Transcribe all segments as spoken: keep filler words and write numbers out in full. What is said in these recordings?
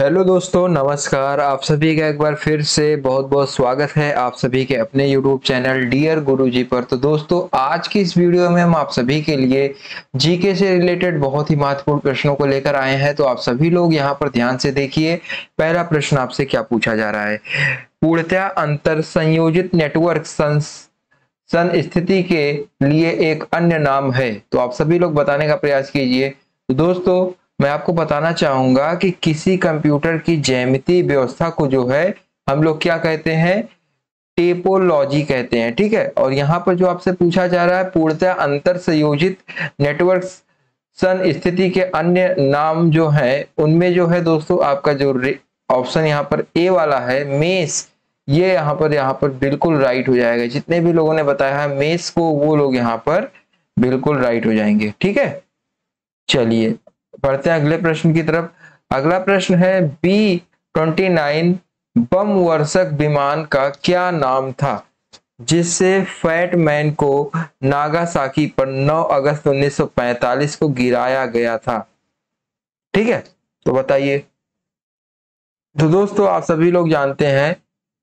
Hello दोस्तों, नमस्कार। आप सभी का एक बार फिर से बहुत बहुत स्वागत है आप सभी के अपने यूट्यूब चैनल डियर गुरुजी पर। तो दोस्तों, आज की इस वीडियो में हम आप सभी के लिए जीके से रिलेटेड बहुत ही महत्वपूर्ण प्रश्नों को लेकर आए हैं। तो आप सभी लोग यहाँ पर ध्यान से देखिए। पहला प्रश्न आपसे क्या पूछा जा रहा है। पूर्णतया अंतर संयोजित नेटवर्क सन स्थिति के लिए एक अन्य नाम है। तो आप सभी लोग बताने का प्रयास कीजिए। तो दोस्तों, मैं आपको बताना चाहूंगा कि किसी कंप्यूटर की ज्यामितीय व्यवस्था को जो है हम लोग क्या कहते हैं, टेपोलॉजी कहते हैं। ठीक है। और यहाँ पर जो आपसे पूछा जा रहा है पूर्णतः अंतर संयोजित नेटवर्क सन स्थिति के अन्य नाम जो है उनमें जो है दोस्तों आपका जो ऑप्शन यहाँ पर ए वाला है, मेस, ये यहाँ पर यहाँ पर बिल्कुल राइट हो जाएगा। जितने भी लोगों ने बताया है मेस को, वो लोग यहाँ पर बिल्कुल राइट हो जाएंगे। ठीक है। चलिए बढ़ते हैं अगले प्रश्न की तरफ। अगला प्रश्न है बी ट्वेंटी नाइन बम वर्षक विमान का क्या नाम था जिससे फैट मैन को नागासाकी पर नौ अगस्त उन्नीस सौ पैंतालीस को गिराया गया था। ठीक है। तो बताइए। तो दोस्तों, आप सभी लोग जानते हैं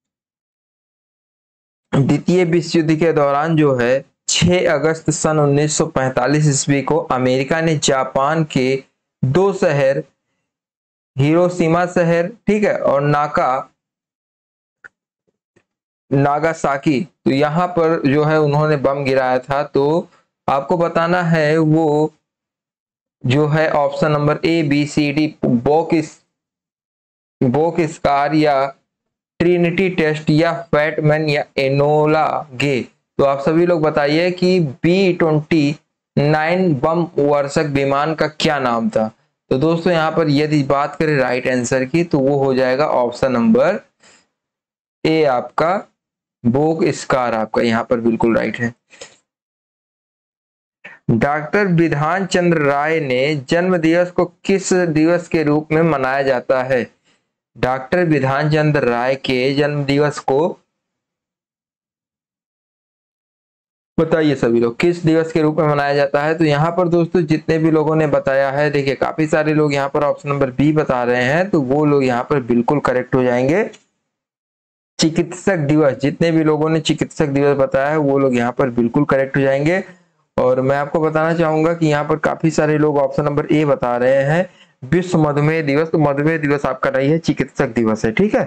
द्वितीय विश्व युद्ध के दौरान जो है छह अगस्त सन उन्नीस सौ पैंतालीस ईस्वी को अमेरिका ने जापान के दो शहर, हिरोशिमा शहर, ठीक है, और नाका नागासाकी, तो यहाँ पर जो है उन्होंने बम गिराया था। तो आपको बताना है वो जो है option number A B C D, Bock Bockscar या ट्रिनिटी टेस्ट या फैटमैन या एनोला गे। तो आप सभी लोग बताइए कि बी ट्वेंटी नाइन बम वर्षक विमान का क्या नाम था। तो दोस्तों, यहाँ पर यदि बात करें राइट आंसर की तो वो हो जाएगा ऑप्शन नंबर ए, आपका बोक स्कार आपका यहाँ पर बिल्कुल राइट है। डॉक्टर विधान चंद्र राय ने जन्म दिवस को किस दिवस के रूप में मनाया जाता है। डॉक्टर विधान चंद्र राय के जन्म दिवस को बताइए सभी लोग, किस दिवस के रूप में मनाया जाता है। तो यहाँ पर दोस्तों जितने भी लोगों ने बताया है, देखिए काफी सारे लोग यहाँ पर ऑप्शन नंबर बी बता रहे हैं, तो वो लोग यहाँ पर बिल्कुल करेक्ट हो जाएंगे। चिकित्सक दिवस, जितने भी लोगों ने चिकित्सक दिवस बताया है वो लोग यहाँ पर बिल्कुल करेक्ट हो जाएंगे। और मैं आपको बताना चाहूंगा कि यहाँ पर काफी सारे लोग ऑप्शन नंबर ए बता रहे हैं, विश्व मधुमेह दिवस। तो मधुमेह दिवस आपका नहीं है, चिकित्सक दिवस है। ठीक है।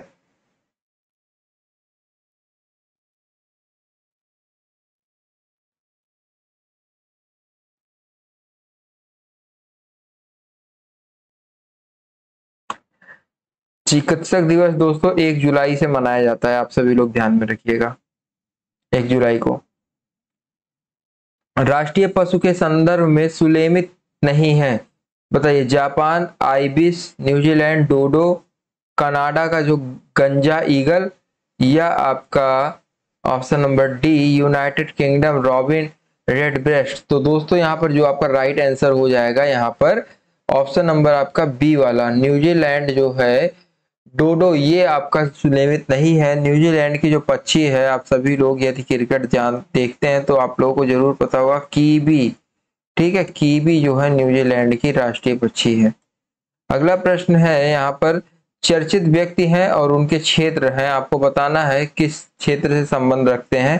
चिकित्सक दिवस दोस्तों एक जुलाई से मनाया जाता है, आप सभी लोग ध्यान में रखिएगा, एक जुलाई को। राष्ट्रीय पशु के संदर्भ में सुलेमित नहीं है, बताइए। Japan ibis, New Zealand dodo, Canada का जो गंजा ईगल, या आपका option number D United Kingdom robin redbreast. तो दोस्तों यहाँ पर जो आपका राइट आंसर हो जाएगा यहाँ पर ऑप्शन नंबर आपका बी वाला, न्यूजीलैंड जो है डोडो, ये आपका सुनियमित नहीं है। न्यूजीलैंड की जो पक्षी है, आप सभी लोग यदि क्रिकेट जान देखते हैं तो आप लोगों को जरूर पता होगा, कीवी। ठीक है, कीवी जो है न्यूजीलैंड की राष्ट्रीय पक्षी है। अगला प्रश्न है यहाँ पर चर्चित व्यक्ति हैं और उनके क्षेत्र हैं, आपको बताना है किस क्षेत्र से संबंध रखते हैं।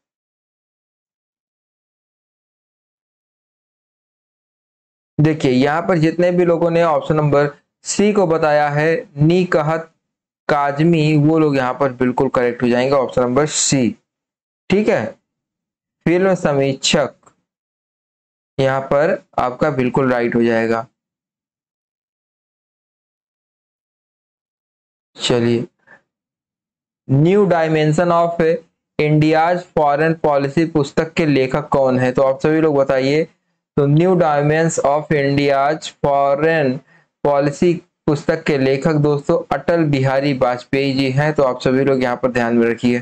देखिए यहाँ पर जितने भी लोगों ने ऑप्शन नंबर सी को बताया है, निकहत काजमी, वो लोग यहाँ पर बिल्कुल करेक्ट हो जाएंगे, ऑप्शन नंबर सी। ठीक है। फिल्म समीक्षक यहाँ पर आपका बिल्कुल राइट हो जाएगा। चलिए, new dimension of India's foreign policy पुस्तक के लेखक कौन है। तो आप सभी लोग बताइए। तो new dimension of India's foreign policy पुस्तक के लेखक दोस्तों अटल बिहारी वाजपेयी जी हैं। तो आप सभी लोग यहाँ पर ध्यान में रखिए।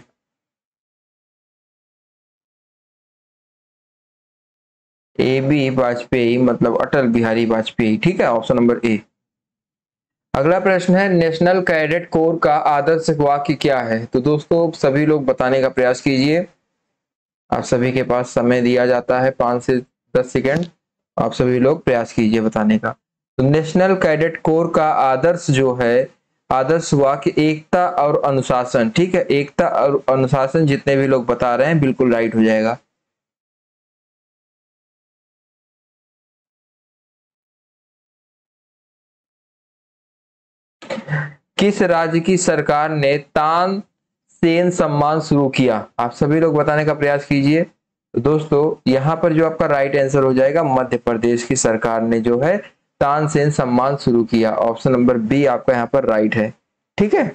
ए बी वाजपेयी मतलब अटल बिहारी वाजपेयी। ठीक है, ऑप्शन नंबर ए। अगला प्रश्न है नेशनल कैडेट कोर का आदर्श वाक्य क्या है। तो दोस्तों सभी लोग बताने का प्रयास कीजिए, आप सभी के पास समय दिया जाता है पांच से दस सेकंड, आप सभी लोग प्रयास कीजिए बताने का। तो नेशनल कैडेट कोर का आदर्श जो है, आदर्श वाक्य एकता और अनुशासन। ठीक है, एकता और अनुशासन जितने भी लोग बता रहे हैं बिल्कुल राइट हो जाएगा। किस राज्य की सरकार ने तानसेन सम्मान शुरू किया? आप सभी लोग बताने का प्रयास कीजिए। तो दोस्तों यहां पर जो आपका राइट आंसर हो जाएगा, मध्य प्रदेश की सरकार ने जो है तानसेन सम्मान शुरू किया। ऑप्शन नंबर बी आपका यहाँ पर राइट है। ठीक है,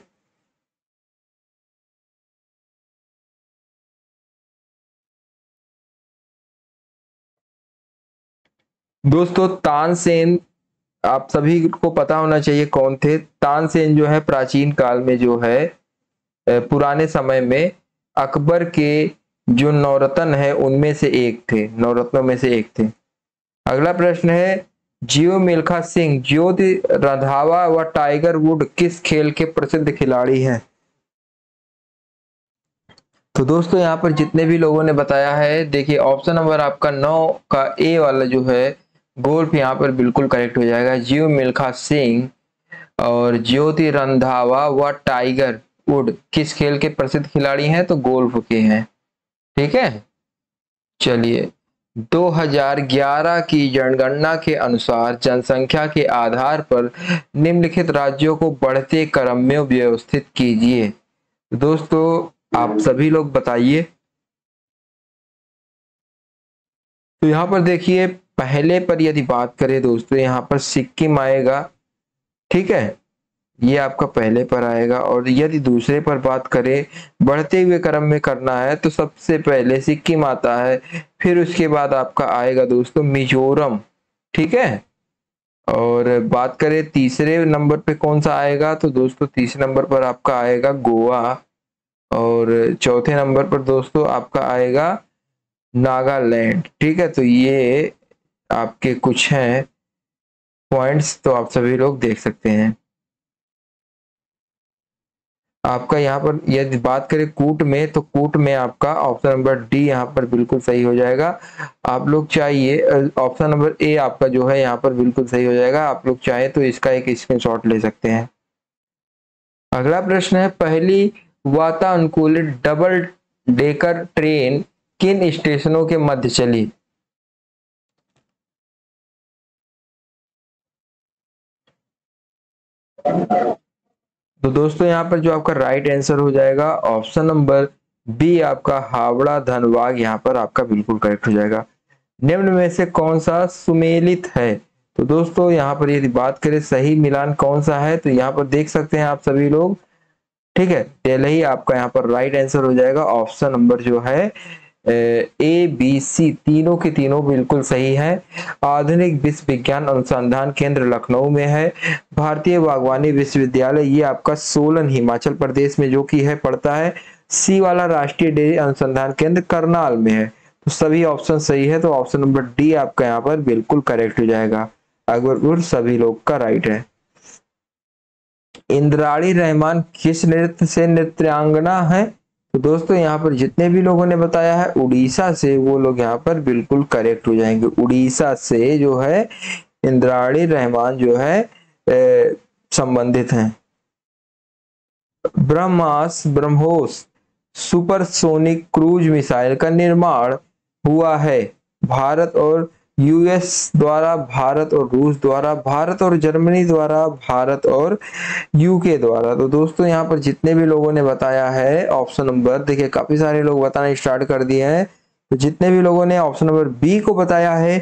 दोस्तों तानसेन आप सभी को पता होना चाहिए कौन थे। तानसेन जो है प्राचीन काल में जो है पुराने समय में अकबर के जो नौरत्न है उनमें से एक थे, नौरत्नों में से एक थे। अगला प्रश्न है, जियो मिल्खा सिंह, ज्योति रंधावा व टाइगर वुड किस खेल के प्रसिद्ध खिलाड़ी हैं? तो दोस्तों यहाँ पर जितने भी लोगों ने बताया है, देखिए ऑप्शन नंबर आपका नौ का ए वाला जो है गोल्फ यहाँ पर बिल्कुल करेक्ट हो जाएगा। जियो मिल्खा सिंह और ज्योति रंधावा व टाइगर वुड किस खेल के प्रसिद्ध खिलाड़ी हैं? तो गोल्फ के हैं। ठीक है, चलिए दो हज़ार ग्यारह की जनगणना के अनुसार जनसंख्या के आधार पर निम्नलिखित राज्यों को बढ़ते क्रम में व्यवस्थित कीजिए। दोस्तों आप सभी लोग बताइए। तो यहाँ पर देखिए पहले पर यदि बात करें दोस्तों, यहाँ पर सिक्किम आएगा। ठीक है, ये आपका पहले पर आएगा। और यदि दूसरे पर बात करें बढ़ते हुए क्रम में करना है तो सबसे पहले सिक्किम आता है, फिर उसके बाद आपका आएगा दोस्तों मिजोरम। ठीक है, और बात करें तीसरे नंबर पे कौन सा आएगा, तो दोस्तों तीसरे नंबर पर आपका आएगा गोवा। और चौथे नंबर पर दोस्तों आपका आएगा नागालैंड। ठीक है, तो ये आपके कुछ हैं पॉइंट्स, तो आप सभी लोग देख सकते हैं। आपका यहाँ पर यदि बात करें कूट में, तो कूट में आपका ऑप्शन नंबर डी यहाँ पर बिल्कुल सही हो जाएगा। आप लोग चाहिए ऑप्शन नंबर ए आपका जो है यहाँ पर बिल्कुल सही हो जाएगा। आप लोग चाहे तो इसका एक स्क्रीनशॉट ले सकते हैं। अगला प्रश्न है, पहली वातानुकूलित डबल डेकर ट्रेन किन स्टेशनों के मध्य चली? तो दोस्तों यहाँ पर जो आपका राइट आंसर हो जाएगा ऑप्शन नंबर बी आपका हावड़ा धनबाद यहाँ पर आपका बिल्कुल करेक्ट हो जाएगा। निम्न में से कौन सा सुमेलित है? तो दोस्तों यहाँ पर यदि बात करें सही मिलान कौन सा है, तो यहाँ पर देख सकते हैं आप सभी लोग। ठीक है, दिल्ली आपका यहाँ पर राइट आंसर हो जाएगा। ऑप्शन नंबर जो है ए बी सी तीनों के तीनों बिल्कुल सही है। आधुनिक विश्व विज्ञान अनुसंधान केंद्र लखनऊ में है। भारतीय बागवानी विश्वविद्यालय ये आपका सोलन हिमाचल प्रदेश में जो कि है पड़ता है। सी वाला राष्ट्रीय डेयरी अनुसंधान केंद्र करनाल में है। तो सभी ऑप्शन सही है, तो ऑप्शन नंबर डी आपका यहाँ पर बिल्कुल करेक्ट हो जाएगा। अकबरपुर सभी लोग का राइट है। इंद्राणी रहमान किस नृत्य से नृत्यांगना है? तो दोस्तों यहाँ पर जितने भी लोगों ने बताया है उड़ीसा से, वो लोग यहाँ पर बिल्कुल करेक्ट हो जाएंगे। उड़ीसा से जो है इंद्राणी रहमान जो है संबंधित हैं। ब्रह्मास ब्रह्मोस सुपरसोनिक क्रूज मिसाइल का निर्माण हुआ है भारत और यूएस द्वारा, भारत और रूस द्वारा, भारत और जर्मनी द्वारा, भारत और यूके द्वारा। तो दोस्तों यहाँ पर जितने भी लोगों ने बताया है ऑप्शन नंबर, देखिए काफी सारे लोग बताना स्टार्ट कर दिए हैं। तो जितने भी लोगों ने ऑप्शन नंबर बी को बताया है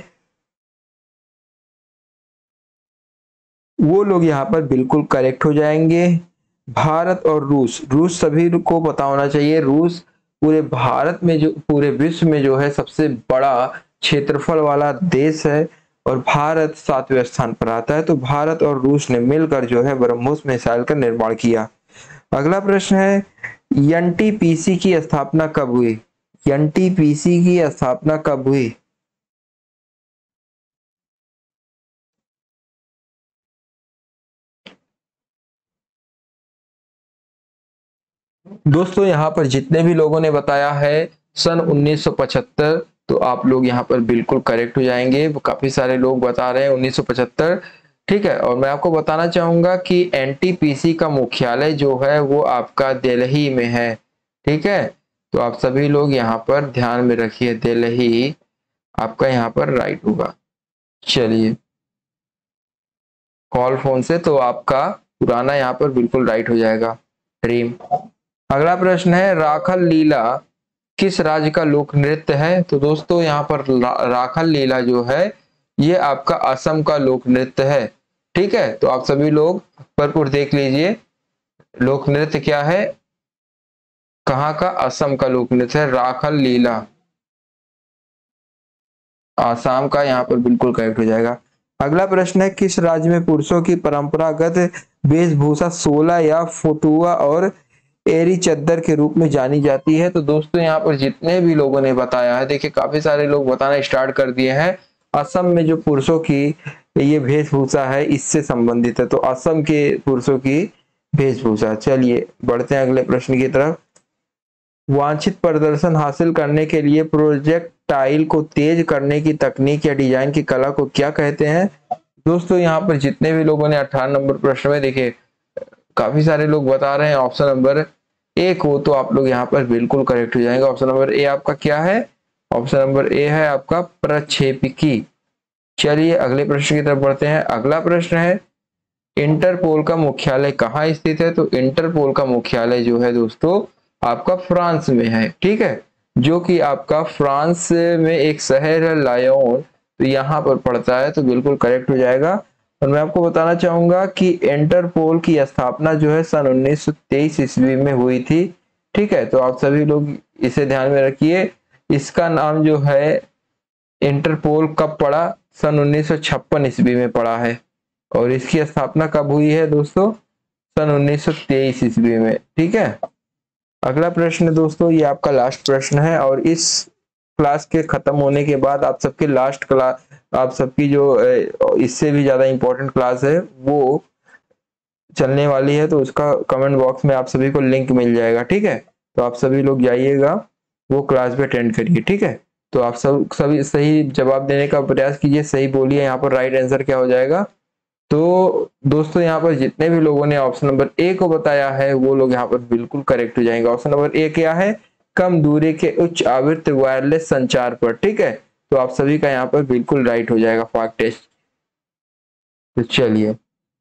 वो लोग यहाँ पर बिल्कुल करेक्ट हो जाएंगे। भारत और रूस, रूस सभी को पता होना चाहिए। रूस पूरे भारत में जो पूरे विश्व में जो है सबसे बड़ा क्षेत्रफल वाला देश है और भारत सातवें स्थान पर आता है। तो भारत और रूस ने मिलकर जो है ब्रह्मोस मिसाइल का निर्माण किया। अगला प्रश्न है, एनटीपीसी की स्थापना कब हुई? एनटीपीसी की स्थापना कब हुई? दोस्तों यहाँ पर जितने भी लोगों ने बताया है सन उन्नीस सौ पचहत्तर, तो आप लोग यहाँ पर बिल्कुल करेक्ट हो जाएंगे। काफी सारे लोग बता रहे हैं उन्नीस सौ पचहत्तर। ठीक है। और मैं आपको बताना चाहूंगा कि एनटीपीसी का मुख्यालय जो है वो आपका दिल्ली में है। ठीक है, तो आप सभी लोग यहाँ पर ध्यान में रखिए, दिल्ली आपका यहाँ पर राइट होगा। चलिए, कॉल फोन से तो आपका पुराना यहाँ पर बिल्कुल राइट हो जाएगा, ड्रीम। अगला प्रश्न है, राखल लीला किस राज्य का लोक नृत्य है? तो दोस्तों यहाँ पर राखल लीला जो है ये आपका असम का लोक नृत्य है। ठीक है, तो आप सभी लोग भरपूर देख लीजिए, लोक नृत्य क्या है, कहाँ का? असम का लोक नृत्य है राखल लीला, आसाम का यहाँ पर बिल्कुल करेक्ट हो जाएगा। अगला प्रश्न है, किस राज्य में पुरुषों की परंपरागत वेशभूषा सोला या फतुआ और एरी चद्दर के रूप में जानी जाती है? तो दोस्तों यहाँ पर जितने भी लोगों ने बताया है, देखिए काफी सारे लोग बताना स्टार्ट कर दिए हैं। असम में जो पुरुषों की ये वेशभूषा है इससे संबंधित है, तो असम के पुरुषों की वेशभूषा। चलिए बढ़ते हैं अगले प्रश्न की तरफ। वांछित प्रदर्शन हासिल करने के लिए प्रोजेक्टाइल को तेज करने की तकनीक या डिजाइन की कला को क्या कहते हैं? दोस्तों यहाँ पर जितने भी लोगों ने अठारह नंबर प्रश्न में देखिए काफी सारे लोग बता रहे हैं ऑप्शन नंबर ए को, तो आप लोग यहाँ पर बिल्कुल करेक्ट हो जाएंगे। ऑप्शन नंबर ए आपका क्या है? ऑप्शन नंबर ए है आपका प्रक्षेपकी। चलिए अगले प्रश्न की तरफ बढ़ते हैं। अगला प्रश्न है, इंटरपोल का मुख्यालय कहाँ स्थित है? तो इंटरपोल का मुख्यालय जो है दोस्तों आपका फ्रांस में है। ठीक है, जो कि आपका फ्रांस में एक शहर है लायोन, तो यहाँ पर पड़ता है, तो बिल्कुल करेक्ट हो जाएगा। और मैं आपको बताना चाहूंगा कि इंटरपोल की स्थापना जो है सन उन्नीस सौ तेईस ईस्वी में हुई थी। ठीक है, तो आप सभी लोग इसे ध्यान में रखिए। इसका नाम जो है इंटरपोल कब पड़ा? सन उन्नीस सौ छप्पन ईस्वी में पड़ा है। और इसकी स्थापना कब हुई है दोस्तों? सन उन्नीस सौ तेईस ईस्वी में। ठीक है, अगला प्रश्न दोस्तों ये आपका लास्ट प्रश्न है, और इस क्लास के खत्म होने के बाद आप सबके लास्ट क्लास, आप सबकी जो इससे भी ज्यादा इंपॉर्टेंट क्लास है वो चलने वाली है, तो उसका कमेंट बॉक्स में आप सभी को लिंक मिल जाएगा। ठीक है, तो आप सभी लोग जाइएगा, वो क्लास पे अटेंड करिए। ठीक है, तो आप सब सभी सही जवाब देने का प्रयास कीजिए, सही बोलिए यहाँ पर राइट आंसर क्या हो जाएगा। तो दोस्तों यहाँ पर जितने भी लोगों ने ऑप्शन नंबर ए को बताया है वो लोग यहाँ पर बिल्कुल करेक्ट हो जाएंगे। ऑप्शन नंबर ए क्या है? कम दूरी के उच्च आवृत्ति वायरलेस संचार पर। ठीक है, तो आप सभी का यहाँ पर बिल्कुल राइट हो जाएगा फाक टेस्ट। तो चलिए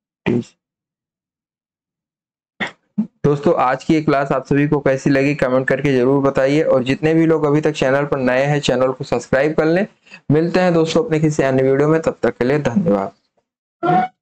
दोस्तों आज की ये क्लास आप सभी को कैसी लगी कमेंट करके जरूर बताइए, और जितने भी लोग अभी तक चैनल पर नए हैं चैनल को सब्सक्राइब कर लें। मिलते हैं दोस्तों अपने किसी अन्य वीडियो में, तब तक के लिए धन्यवाद।